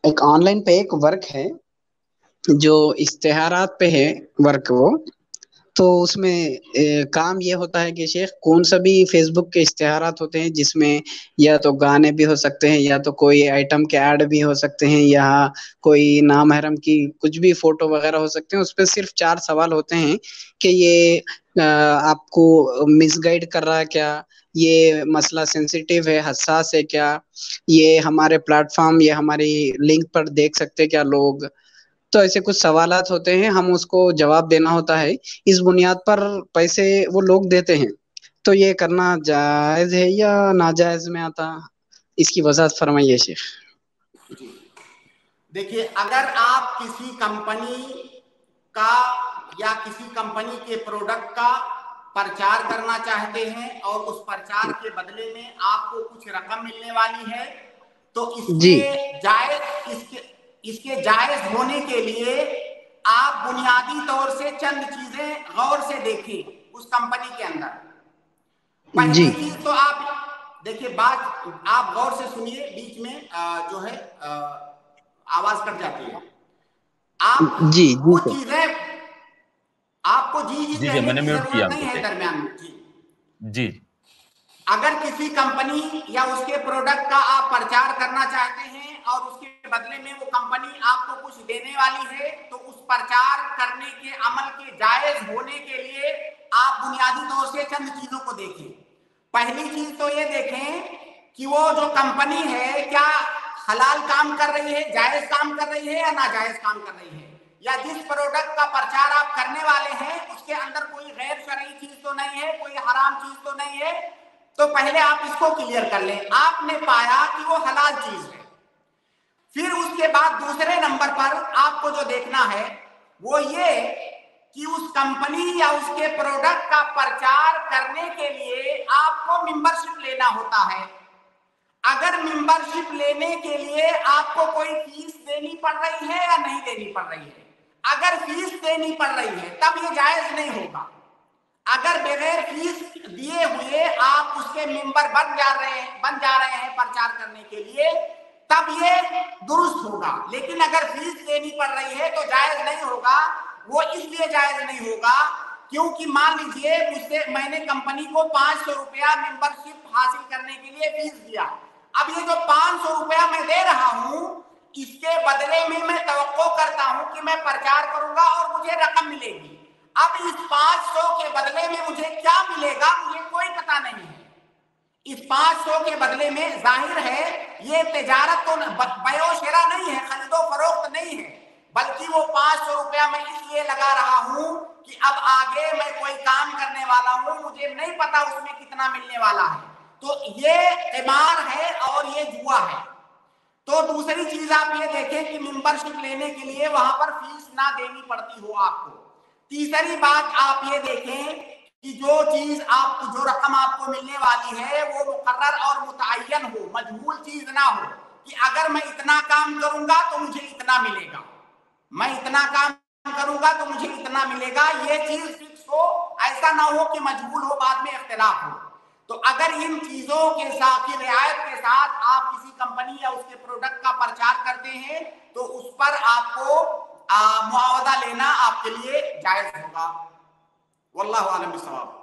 ایک on line پہ ایک ورک ہے جو اشتہارات پہ ہے ورک وہ. تو اس میں کام یہ ہوتا ہے کہ شیخ کون سا بھی فیس بک کے اشتہارات ہوتے ہیں جس میں یا تو گانے بھی ہو سکتے ہیں یا تو کوئی آئٹم کے ایڈ بھی ہو سکتے ہیں یا کوئی نامحرم کی کچھ بھی فوٹو وغیرہ ہو سکتے ہیں. اس پہ صرف 4 سوال ہوتے ہیں کہ یہ آپ کو مس گائیڈ کر رہا ہے کیا, یہ مسئلہ سینسیٹیو ہے, حساس ہے کیا, یہ ہمارے پلیٹ فارم یا ہماری لنک پر دیکھ سکتے کیا لوگ. تو ایسے کچھ سوالات ہوتے ہیں, ہم اس کو جواب دینا ہوتا ہے. اس بنیاد پر پیسے وہ لوگ دیتے ہیں. تو یہ کرنا جائز ہے یا ناجائز میں آتا, اس کی وضاحت فرمائیے شیخ. جی دیکھیے, اگر آپ کسی کمپنی کا یا کسی کمپنی کے پروڈکٹ کا پرچار کرنا چاہتے ہیں اور اس پرچار کے بدلے میں آپ کو کچھ رقم ملنے والی ہے, تو جی اس کے جائز ہونے کے لیے آپ بنیادی طور سے چند چیزیں غور سے دیکھیں اس کمپنی کے اندر. جی پہلی چیز تو آپ دیکھیے, بات آپ غور سے سنیے, بیچ میں جو ہے آواز کٹ جاتی ہے. آپ جی جی وہ سر. چیزیں آپ کو جی جی جی کہنے میں نے کی میوٹ کیا ضرورت ان نہیں کو ہے صحیح. درمیان میں. جی جی اگر کسی کمپنی یا اس کے پروڈکٹ کا آپ پرچار کرنا چاہتے ہیں اور اس کے بدلے میں وہ کمپنی آپ کو کچھ دینے والی ہے, تو اس پرچار کرنے کے عمل کے جائز ہونے کے لیے آپ بنیادی طور سے چند چیزوں کو دیکھیں. پہلی چیز تو یہ دیکھیں کہ وہ جو کمپنی ہے کیا حلال کام کر رہی ہے, جائز کام کر رہی ہے یا ناجائز کام کر رہی ہے, یا جس پروڈکٹ کا پرچار آپ کرنے والے ہیں اس کے اندر کوئی غیر شرعی چیز تو نہیں ہے, کوئی حرام چیز تو نہیں ہے. تو پہلے آپ اس کو کلیئر کر لیں. آپ نے پایا کہ وہ حلال چیز ہے, پھر اس کے بعد دوسرے نمبر پر آپ کو جو دیکھنا ہے وہ یہ کہ اس کمپنی یا اس کے پروڈکٹ کا پرچار کرنے کے لیے آپ کو ممبرشپ لینا ہوتا ہے. اگر ممبرشپ لینے کے لیے آپ کو کوئی فیس دینی پڑ رہی ہے یا نہیں دینی پڑ رہی ہے, اگر فیس دینی پڑ رہی ہے تب یہ جائز نہیں ہوگا. اگر بغیر فیس دیے ہوئے آپ اس کے ممبر بن جا رہے ہیں پرچار کرنے کے لیے, تب یہ درست ہوگا. لیکن اگر فیس دینی پڑ رہی ہے تو جائز نہیں ہوگا. وہ اس لیے جائز نہیں ہوگا کیونکہ مان لیجئے میں نے کمپنی کو 500 روپیہ ممبرشپ حاصل کرنے کے لیے فیس دیا. اب یہ جو 500 روپیہ میں دے رہا ہوں, اس کے بدلے میں توقع کرتا ہوں کہ میں پرچار کروں گا اور مجھے رقم ملے گی. اب اس 500 کے بدلے میں مجھے کیا ملے گا مجھے کوئی پتہ نہیں ہے. اس 500 کے بدلے میں ظاہر ہے یہ تجارت تو بیع و شراء نہیں ہے, خرید و فروخت نہیں ہے, بلکہ وہ 500 روپیہ میں اس لیے لگا رہا ہوں کہ اب آگے میں کوئی کام کرنے والا ہوں, مجھے نہیں پتا اس میں کتنا ملنے والا ہے. تو یہ قمار ہے اور یہ جوا ہے. تو دوسری چیز آپ یہ دیکھیں کہ ممبرشپ لینے کے لیے وہاں پر فیس نہ دینی پڑتی ہو آپ کو. تیسری بات آپ یہ دیکھیں کہ جو رقم آپ کو ملنے والی ہے وہ مقرر اور متعین ہو, مجہول چیز نہ ہو کہ اگر میں اتنا کام کروں گا تو مجھے اتنا ملے گا, میں اتنا کام کروں گا تو مجھے اتنا ملے گا. یہ چیز فکس ہو, ایسا نہ ہو کہ مجہول ہو, بعد میں اختلاف ہو. تو اگر ان چیزوں کے ساتھ کی رعایت کے ساتھ آپ کسی کمپنی یا اس کے پروڈکٹ کا پرچار کرتے ہیں تو اس پر آپ کو معاوضہ لینا آپ کے لیے جائز ہوگا. واللہ اعلم بالصواب.